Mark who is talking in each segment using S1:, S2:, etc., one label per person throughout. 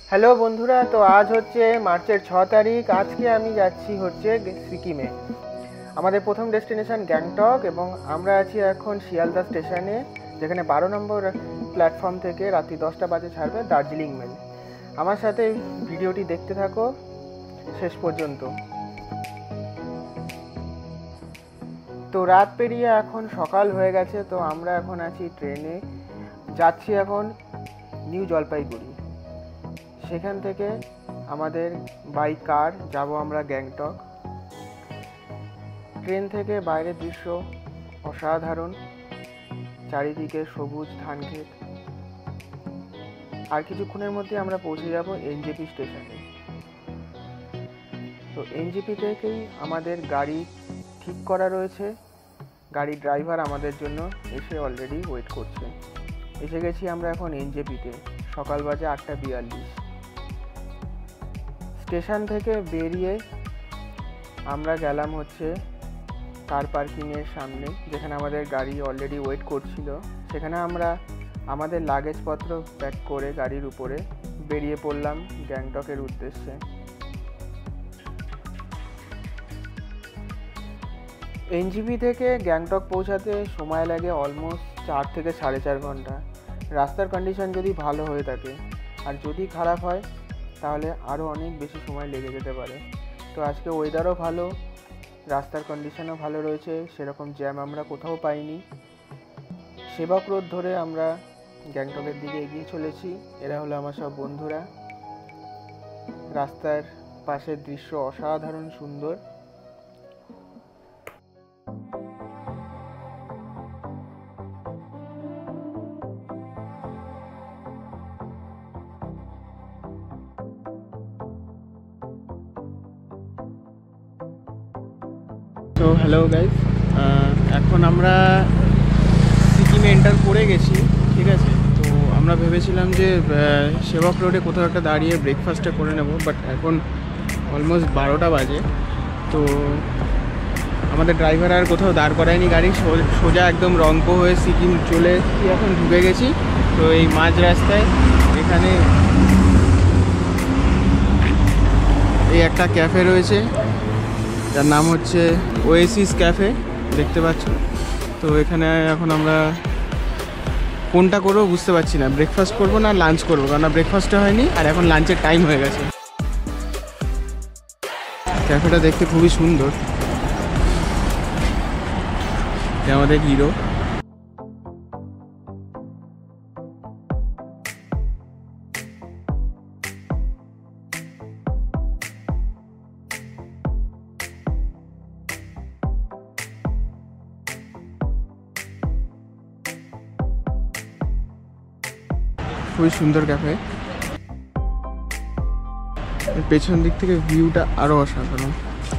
S1: Hello বন্ধুরা, তো আজ হচ্ছে মার্চের 6 তারিখ। আজকে আমি যাচ্ছি হচ্ছে সিকিমে। আমাদের প্রথম ডেস্টিনেশন গ্যাংটক এবং আমরা আছি এখন শিয়ালদা স্টেশনে, যেখানে 12 নম্বর প্ল্যাটফর্ম থেকে রাত্রি 10টা বাজে ছাড়বে দার্জিলিং মেল। আমার সাথে ভিডিওটি দেখতে থাকো শেষ পর্যন্ত। তো রাত পেরিয়ে এখন সকাল হয়ে গেছে। তো আমরা এখন আছি ট্রেনে, যাচ্ছি এখন নিউ জলপাইগুড়ি। সেখান থেকে আমাদের বাই কার যাব আমরা গ্যাংটক। ট্রেন থেকে বাইরের দৃশ্য অসাধারণ, চারিদিকে সবুজ ধান ক্ষেত। আর কিছুক্ষণের মধ্যে আমরা পৌঁছে যাব এনজেপি স্টেশনে। তো এনজেপি থেকেই আমাদের গাড়ি ঠিক করা রয়েছে। গাড়ির ড্রাইভার আমাদের জন্য এসে অলরেডি ওয়েট করছে। এসে গেছি আমরা এখন এনজেপিতে। সকাল বাজে 8:42। স্টেশন থেকে বেরিয়ে আমরা গেলাম হচ্ছে কার পার্কিংয়ের সামনে, যেখানে আমাদের গাড়ি অলরেডি ওয়েট করছিল। সেখানে আমরা আমাদের লাগেজপত্র প্যাক করে গাড়ির উপরে বেরিয়ে পড়লাম গ্যাংটকের উদ্দেশ্যে। এনজেপি থেকে গ্যাংটক পৌঁছাতে সময় লাগে অলমোস্ট 4 থেকে 4.5 ঘন্টা। রাস্তার কন্ডিশন যদি ভালো হয়ে থাকে, আর যদি খারাপ হয় তাহলে আরও অনেক বেশি সময় লেগে যেতে পারে। তো আজকে ওয়েদারও ভালো, রাস্তার কন্ডিশনও ভালো রয়েছে, সেরকম জ্যাম আমরা কোথাও পাইনি। সেবক রোড ধরে আমরা গ্যাংটকের দিকে এগিয়ে চলেছি। এরা হলো আমার সব বন্ধুরা। রাস্তার পাশের দৃশ্য অসাধারণ সুন্দর। তো হ্যালো গাইজ, এখন আমরা সিকিমে এন্টার করে গেছি, ঠিক আছে। তো আমরা ভেবেছিলাম যে সেবক রোডে কোথাও একটা দাঁড়িয়ে ব্রেকফাস্টটা করে নেব, বাট এখন অলমোস্ট 12টা বাজে। তো আমাদের ড্রাইভার আর কোথাও দাঁড় করায়নি গাড়ি, সোজা একদম রংপো হয়ে সিকিম চলে এসেছি, এখন ঢুকে গেছি। তো এই মাঝ রাস্তায় এখানে এই একটা ক্যাফে রয়েছে, যার নাম হচ্ছে ওয়েসিস ক্যাফে, দেখতে পাচ্ছ। তো এখানে এখন আমরা কোনটা করবো বুঝতে পারছি না, ব্রেকফাস্ট করবো না লাঞ্চ করবো, কারণ ব্রেকফাস্টটা হয়নি আর এখন লাঞ্চের টাইম হয়ে গেছে। ক্যাফেটা দেখতে খুবই সুন্দর, আমাদের হিরো। খুবই সুন্দর ক্যাফে, পেছন দিক থেকে ভিউটা আরো অসাধারণ।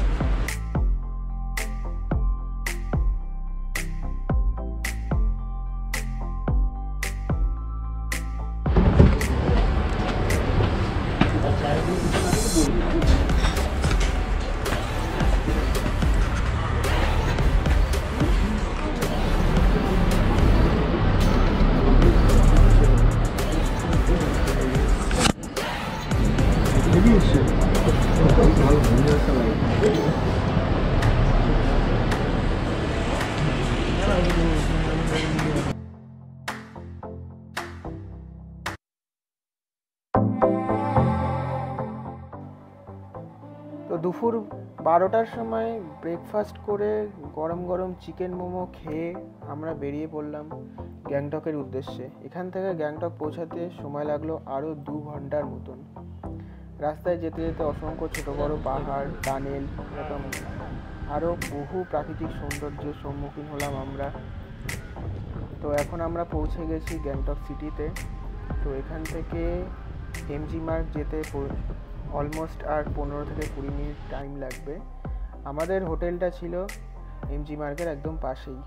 S1: তো দুপুর 12টার সময় ব্রেকফাস্ট করে গরম গরম চিকেন মোমো খেয়ে আমরা বেরিয়ে পড়লাম গ্যাংটকের উদ্দেশ্যে। এখান থেকে গ্যাংটক পৌঁছাতে সময় লাগলো আরও 2 ঘন্টার মতন। রাস্তায় যেতে যেতে অসংখ্য ছোটো বড়ো পাহাড়, টানেল, এরকম আরও বহু প্রাকৃতিক সৌন্দর্যের সম্মুখীন হলাম আমরা। তো এখন আমরা পৌঁছে গেছি গ্যাংটক সিটিতে। তো এখান থেকে এমজি মার্গ যেতে অলমোস্ট আর 15 থেকে 20 মিনিট টাইম লাগবে। আমাদের হোটেলটা ছিল এমজি মার্গের একদম পাশেই।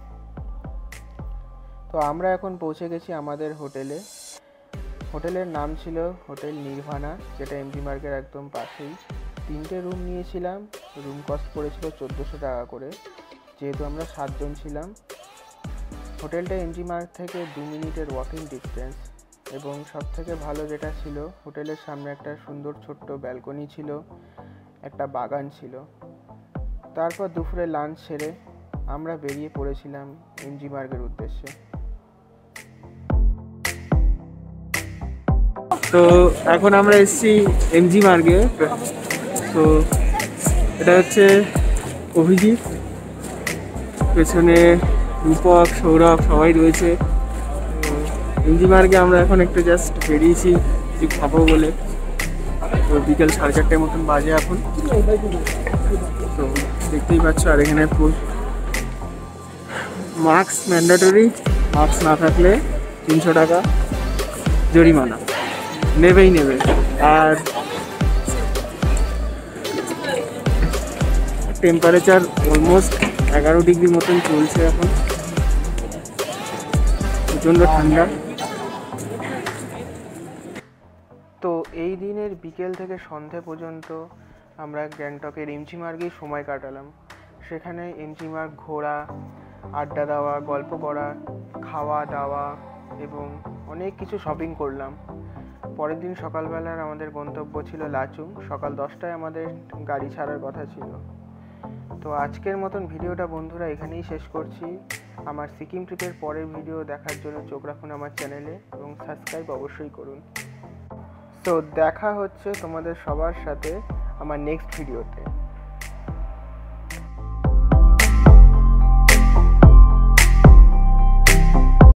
S1: তো আমরা এখন পৌঁছে গেছি আমাদের হোটেলে। হোটেলের নাম ছিল হোটেল নির্ভানা, যেটা এমজি মার্গের একদম পাশেই। 3টে রুম নিয়েছিলাম, রুম কস্ট পড়েছিল 1400 টাকা করে, যেহেতু আমরা 7 জন ছিলাম। হোটেলটা এমজি মার্গ থেকে 2 মিনিটের ওয়াকিং ডিস্টেন্স। এবং সবথেকে ভালো যেটা ছিল, হোটেলের সামনে একটা সুন্দর ছোট্ট ব্যালকনি ছিল, একটা বাগান ছিল। তারপর দুপুরে লাঞ্চ সেরে আমরা বেরিয়ে পড়েছিলাম এমজি মার্গের উদ্দেশ্যে। তো এখন আমরা এসেছি এমজি মার্গে। তো এটা হচ্ছে অভিজিৎ, পেছনে রূপক, সৌরভ সবাই রয়েছে। এমজি মার্গে আমরা এখন একটু জাস্ট বেরিয়েছি কিছু খাবো বলে। তো বিকেল 4:30 মতন বাজে এখন। তো দেখতেই পাচ্ছ, আর এখানে মাস্ক ম্যান্ডেটরি, মাস্ক না থাকলে 300 টাকা জরিমানা, নেবেই নেবে। আর টেম্পারেচার অলমোস্ট 11 ডিগ্রি মতন চলছে এখন, প্রচণ্ড ঠান্ডা। তো এই দিনের বিকেল থেকে সন্ধে পর্যন্ত আমরা গ্যাংটকের এমজি মার্গেই সময় কাটালাম। সেখানে এমজি মার্গ ঘোরা, আড্ডা দেওয়া, গল্প করা, খাওয়া দাওয়া এবং অনেক কিছু শপিং করলাম। পরের দিন সকালবেলার আমাদের গন্তব্য ছিল লাচুং। সকাল 10টায় আমাদের গাড়ি ছাড়ার কথা ছিল। তো আজকের মতন ভিডিওটা বন্ধুরা এখানেই শেষ করছি। আমার সিকিম ট্রিপের পরের ভিডিও দেখার জন্য চোখ রাখুন আমার চ্যানেলে এবং সাবস্ক্রাইব অবশ্যই করুন। তো দেখা হচ্ছে তোমাদের সবার সাথে আমার নেক্সট ভিডিওতে।